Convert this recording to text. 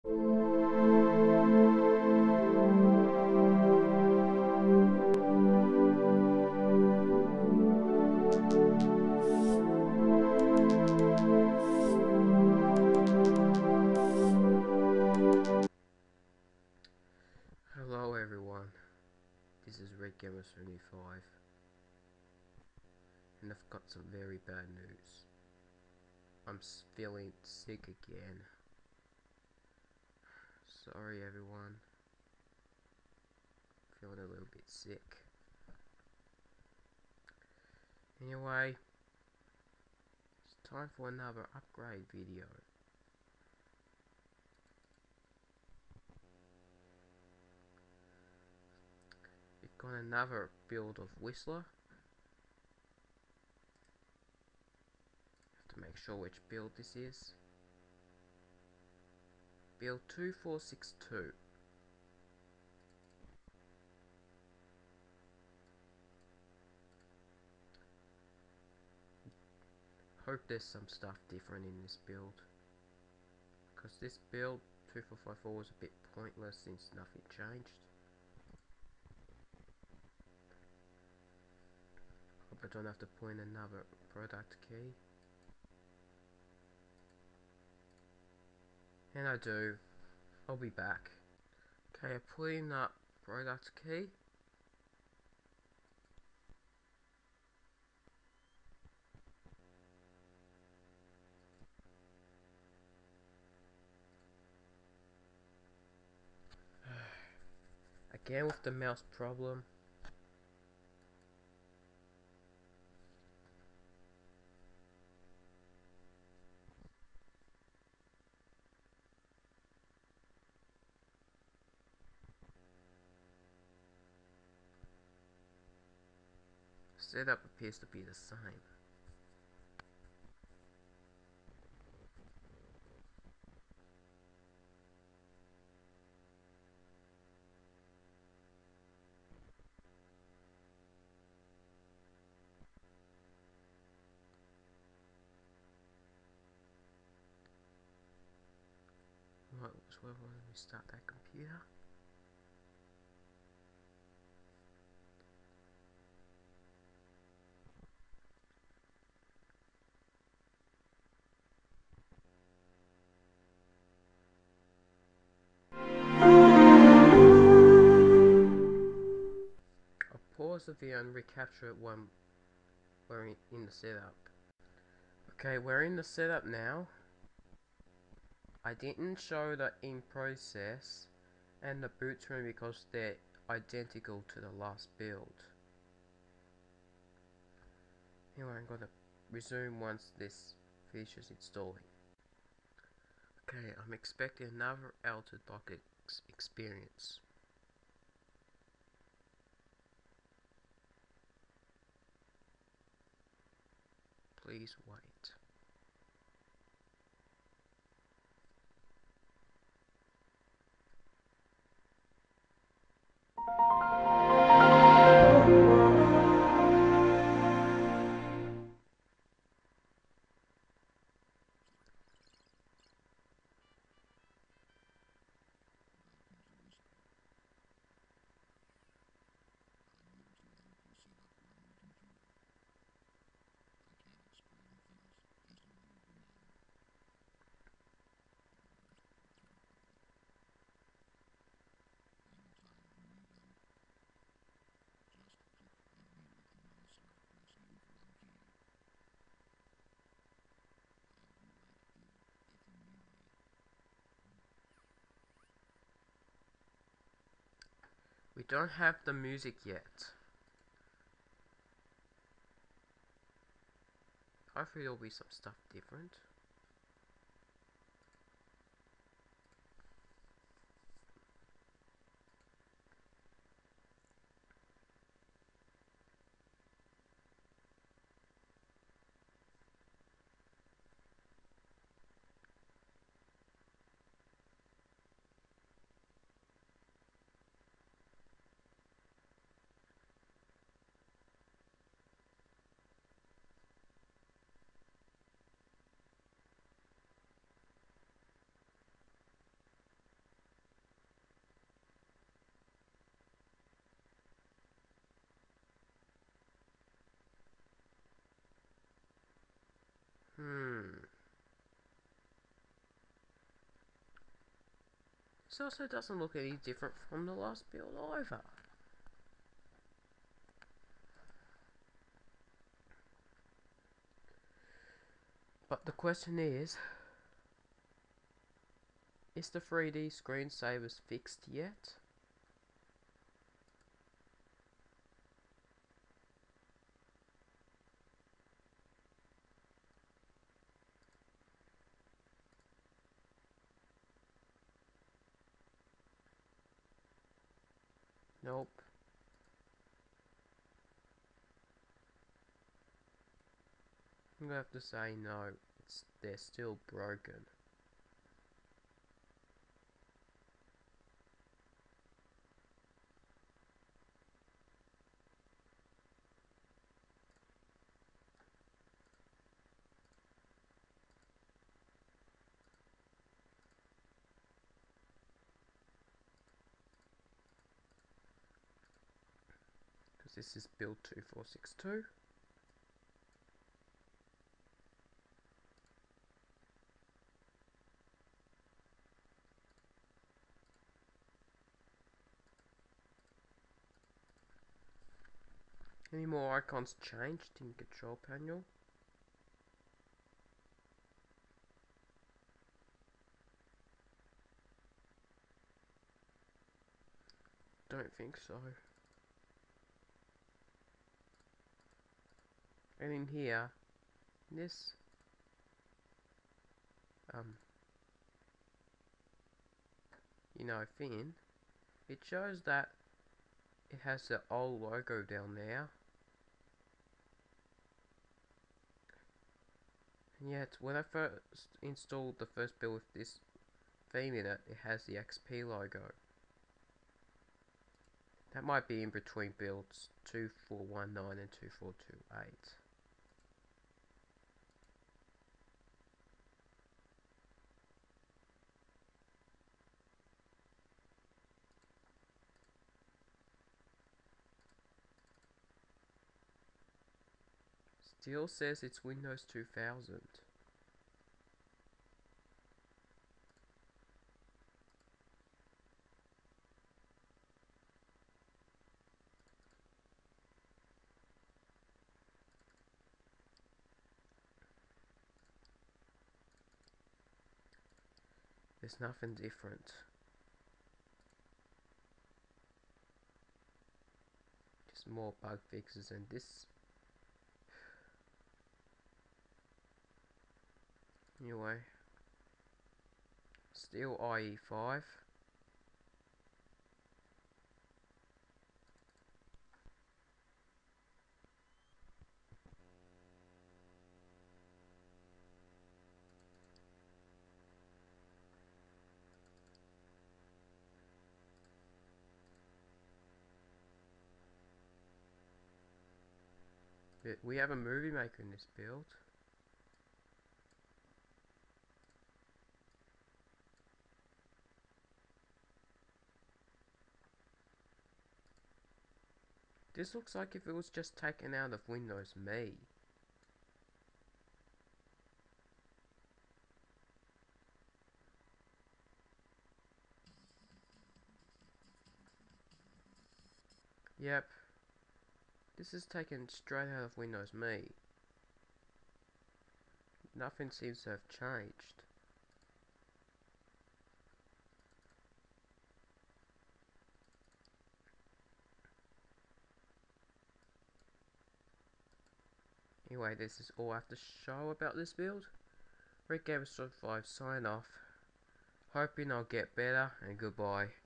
Hello everyone, this is Red Gamer 75 and I've got some very bad news. I'm feeling sick again. Sorry everyone, feeling a little bit sick. Anyway, it's time for another upgrade video. We've got another build of Whistler. Have to make sure which build this is. Build 2462. Hope there's some stuff different in this build, because this build 2454 was a bit pointless since nothing changed. Hope I don't have to put in another product key. And I do. I'll be back. Okay, I put in that product key. Again with the mouse problem. Setup appears to be the same. Right, so let me start that computer. I'll pause the video and recapture it when we're in the setup. Okay, we're in the setup now. I didn't show the in process and the boot screen because they're identical to the last build. Anyway, I'm gonna resume once this finishes installing. Okay, I'm expecting another altered box experience. Please wait. We don't have the music yet. Hopefully there'll be some stuff different. This also doesn't look any different from the last build either. But the question is the 3D screensavers fixed yet? Nope. I'm gonna have to say no. They're still broken. Because this is build 2462. Any more icons changed in control panel? Don't think so. And in here, this thing, it shows that it has the old logo down there. And yet, when I first installed the first build with this theme in it, it has the XP logo. That might be in between builds 2419 and 2428. Still says it's Windows 2000. There's nothing different. Just more bug fixes and this. Anyway. Still IE5. We have a movie maker in this build. This looks like if it was just taken out of Windows Me. Yep. This is taken straight out of Windows Me. Nothing seems to have changed. Anyway, this is all I have to show about this build. Rick Gamer 5 sign off. Hoping I'll get better and goodbye.